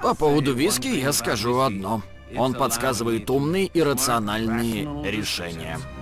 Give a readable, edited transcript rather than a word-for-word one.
По поводу виски я скажу одно. Он подсказывает умные и рациональные решения.